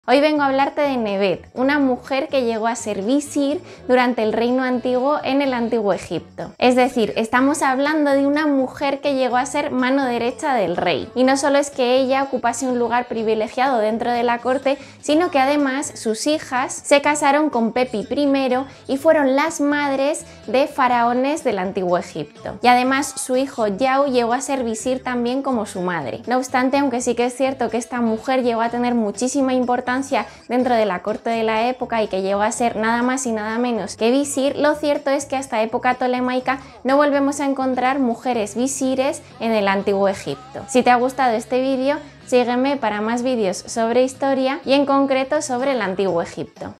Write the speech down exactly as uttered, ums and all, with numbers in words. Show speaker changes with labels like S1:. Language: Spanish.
S1: Hoy vengo a hablarte de Nebet, una mujer que llegó a ser visir durante el reino antiguo en el antiguo Egipto. Es decir, estamos hablando de una mujer que llegó a ser mano derecha del rey. Y no solo es que ella ocupase un lugar privilegiado dentro de la corte, sino que además sus hijas se casaron con Pepi primero y fueron las madres de faraones del antiguo Egipto. Y además su hijo Yao llegó a ser visir también como su madre. No obstante, aunque sí que es cierto que esta mujer llegó a tener muchísima importancia dentro de la corte de la época y que llegó a ser nada más y nada menos que visir, lo cierto es que hasta época tolemaica no volvemos a encontrar mujeres visires en el antiguo Egipto. Si te ha gustado este vídeo, sígueme para más vídeos sobre historia y en concreto sobre el antiguo Egipto.